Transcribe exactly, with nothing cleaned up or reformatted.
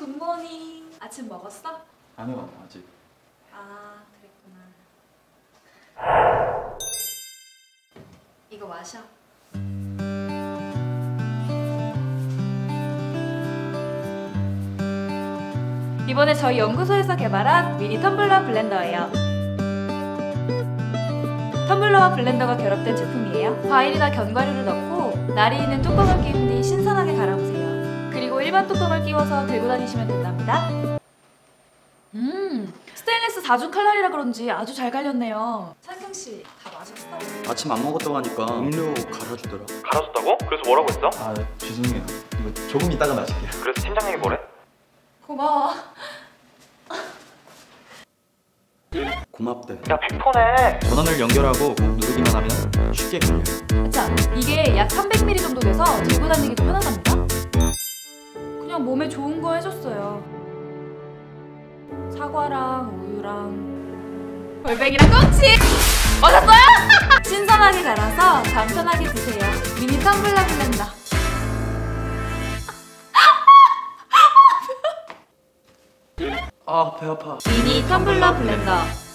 굿모닝. 아침 먹었어? 아니요, 아직. 아, 그랬구나. 이거 마셔. 이번에 저희 연구소에서 개발한 미니 텀블러 블렌더예요. 텀블러와 블렌더가 결합된 제품이에요. 과일이나 견과류를 넣고 날이 있는 뚜껑을 끼운 뒤 신선하게 갈아보세요. 그리고 일반 뚜껑을 끼워서 들고 다니시면 된답니다. 음, 스테인리스 사중 칼날이라 그런지 아주 잘 갈렸네요. 찬경씨, 다 마셨어? 아침 안 먹었다고 하니까 음료 갈아주더라. 갈아줬다고? 그래서 뭐라고 했어? 아, 죄송해요. 이거 조금 이따가 마실게요. 그래서 팀장님이 뭐래? 고마워. 고맙대. 야 백퍼네. 전원을 연결하고 꼭 누르기만 하면 쉽게 걸려요. 자, 이게 약 삼백 밀리리터 정도 돼서 들고 다니기도 편하답니다. 그냥 몸에 좋은 거 해줬어요. 사과랑 우유랑 골뱅이랑 꽁치! 맞았어요? 신선하게 갈아서 간편하게 드세요. 미니 텀블러 블렌더. 아, 배 아파. 미니 텀블러 블렌더.